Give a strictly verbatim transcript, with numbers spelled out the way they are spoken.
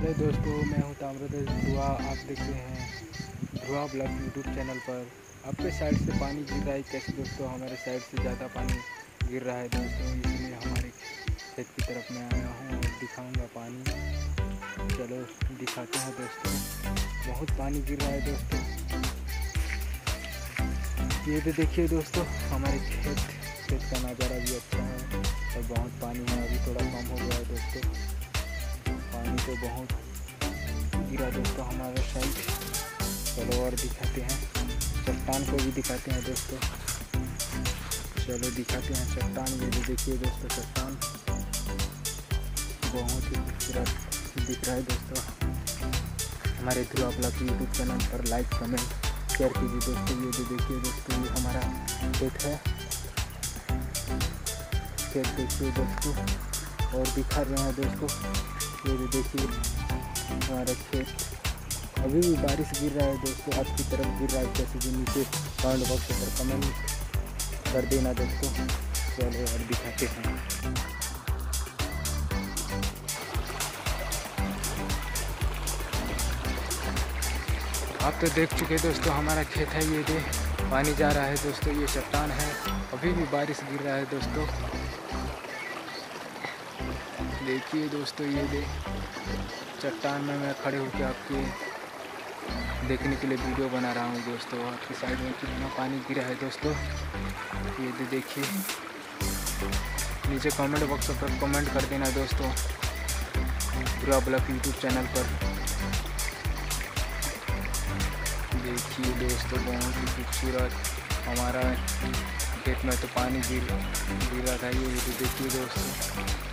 Hello दोस्तों, मैं हूं ताम्रध्वज ध्रुवा। आप देख रहे हैं ध्रुवा ब्लॉग यूट्यूब चैनल पर। आपके साइड से पानी गिर रहा है कैसे दोस्तों? हमारे साइड से ज़्यादा पानी गिर रहा है दोस्तों, इसलिए हमारे खेत की तरफ मैं आया हूं और दिखाऊंगा पानी। चलो दिखाते हैं दोस्तों। बहुत पानी गिर रहा है दोस्तों। ये भी देखिए दोस्तों, हमारे खेत खेत का नज़ारा भी अच्छा है और बहुत पानी है। अभी थोड़ा कम हो गया है दोस्तों। पानी तो बहुत गिरा दोस्तों हमारे साइड। चलो और दिखाते हैं, चट्टान को भी दिखाते हैं दोस्तों। चलो दिखाते हैं चट्टान। ये भी देखिए दोस्तों, चट्टान बहुत ही खूबसूरत दिख रहा है दोस्तों। हमारे ध्रुवा ब्लॉग यूट्यूब चैनल पर लाइक कमेंट शेयर कीजिए दोस्तों। ये भी देखिए दोस्तों, ये हमारा खेत है। खेत देखिए दोस्तों और दिखा रहे हैं दोस्तों। ये भी देखिए हमारा खेत। अभी भी बारिश गिर रहा है दोस्तों, आपकी तरफ गिर रहा है कैसे भी? नीचे कमेंट बॉक्स पर कमेंट कर देना दोस्तों। चलो और दिखाते हैं। आप तो देख चुके दोस्तों, हमारा खेत है। ये दे पानी जा रहा है दोस्तों, ये चट्टान है। अभी भी बारिश गिर रहा है दोस्तों। देखिए दोस्तों, ये दे चट्टान में मैं खड़े होकर आपके देखने के लिए वीडियो बना रहा हूँ दोस्तों। आपकी साइड में कितना पानी गिरा है दोस्तों, ये दे देखिए। नीचे कमेंट बॉक्स पर कमेंट कर देना दोस्तों, ध्रुवा ब्लॉग यूट्यूब चैनल पर। देखिए दोस्तों, बहुत ही खूबसूरत हमारा खेत में तो पानी गिर गिरा था। ये देखिए दोस्तों।